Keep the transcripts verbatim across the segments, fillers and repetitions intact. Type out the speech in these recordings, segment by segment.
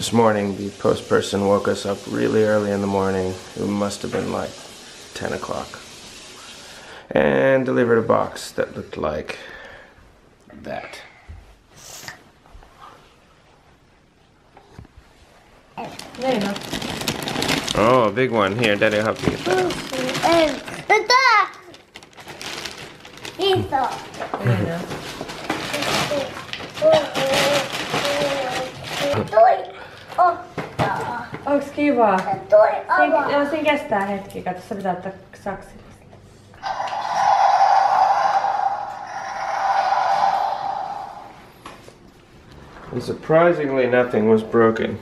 This morning, the post person woke us up really early in the morning. It must have been like ten o'clock. And delivered a box that looked like that. Oh, a big one. Here, Daddy will help you get that out. Onks kiva? Sen, joo, sen kestää hetki. Katso, sä pitää ottaa saksi. And surprisingly, nothing was broken.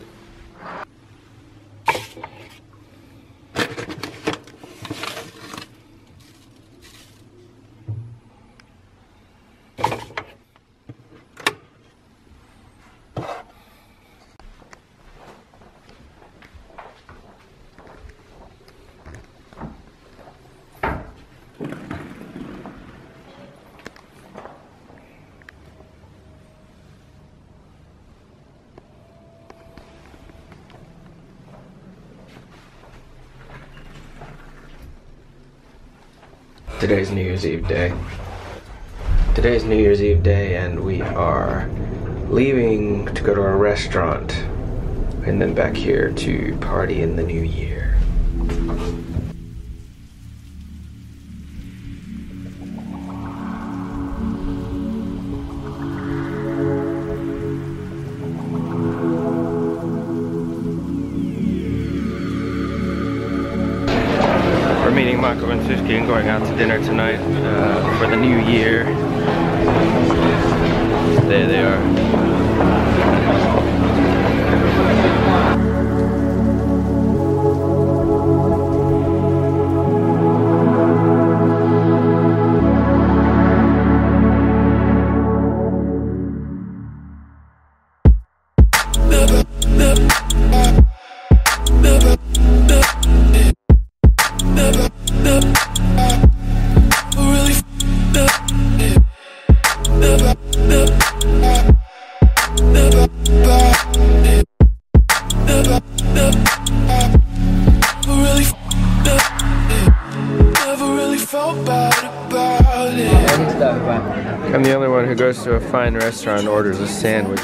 Today's New Year's Eve day. Today's New Year's Eve day and we are leaving to go to a restaurant and then back here to party in the new year. Meeting Michael and Suski and going out to dinner tonight uh, for the new year. There they are. I'm the only one who goes to a fine restaurant and orders a sandwich.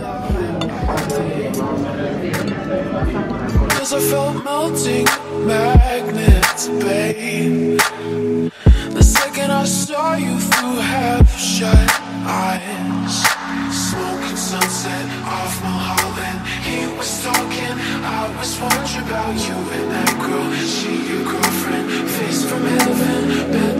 Cause I felt melting magnets, babe. The second I saw you through half shut eyes. Smoking sunset off Mulholland. He was talking, I was wondering about you and that girl. She your girlfriend, face from heaven.